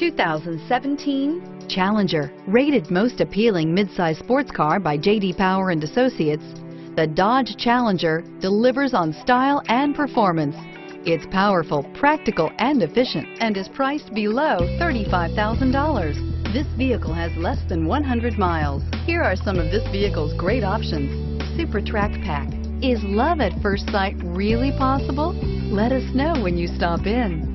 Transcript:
2017 Challenger. Rated most appealing midsize sports car by J.D. Power and Associates, the Dodge Challenger delivers on style and performance. It's powerful, practical, and efficient, and is priced below $35,000. This vehicle has less than 100 miles. Here are some of this vehicle's great options: Super Track Pack. Is love at first sight really possible? Let us know when you stop in.